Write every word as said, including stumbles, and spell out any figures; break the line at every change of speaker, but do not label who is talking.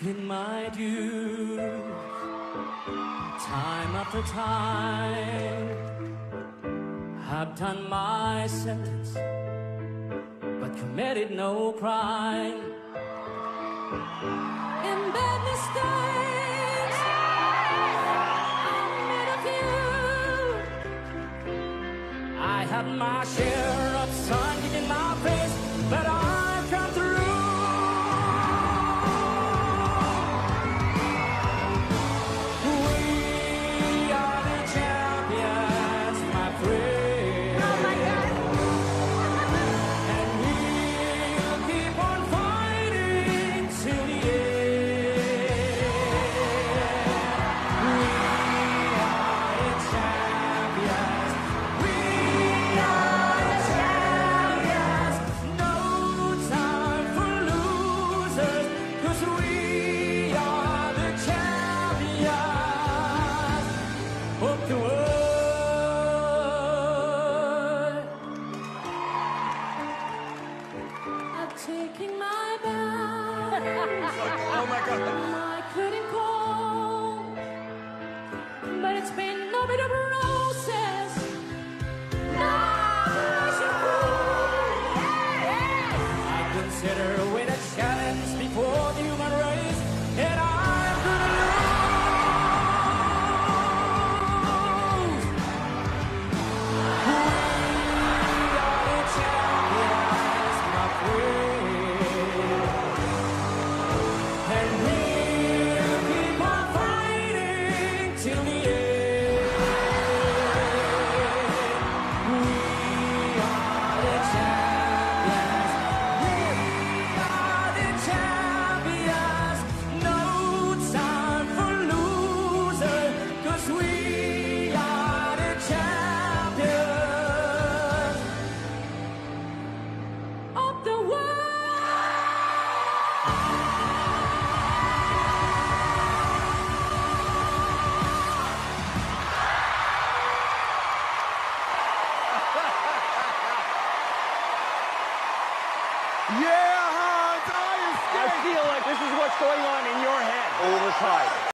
taken my dues time after time. I've done my sentence, but committed no crime. In bad mistakes, I made a few. I had my share of sun in my face, but I come through. The world. I'm taking my bow.
Oh my God!
I couldn't call, but it's been no bit of a process. No, I consider it a challenge before the human race, and I'm gonna lose.
Yeah, Hans, I escaped.
I feel like this is what's going on in your head all the time.